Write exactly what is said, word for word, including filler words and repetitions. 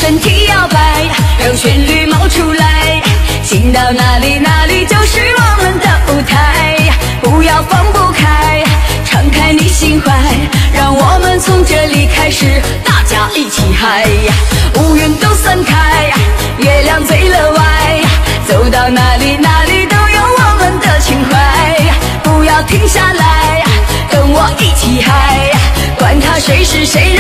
身体摇摆，让旋律冒出来，行到哪里哪里就是我们的舞台，不要放不开，敞开你心怀，让我们从这里开始，大家一起嗨，乌云都散开，月亮最乐外，走到哪里哪里都有我们的情怀，不要停下来，跟我一起嗨，管他谁是谁